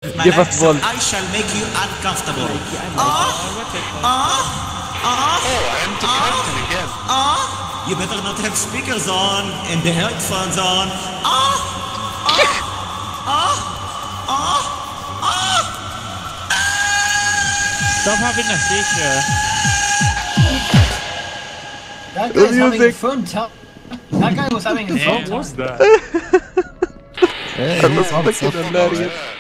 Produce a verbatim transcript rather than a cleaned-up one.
Give us one. I shall make you uncomfortable. Ah, ah, ah. Oh, I am the captain again. Ah, you better not have speakers on and the headphones on. Ah, ah, ah, ah, ah. Stop having a seizure. That guy's having fun. Tell that guy was having fun. What was that? Yeah, he's fucking hilarious.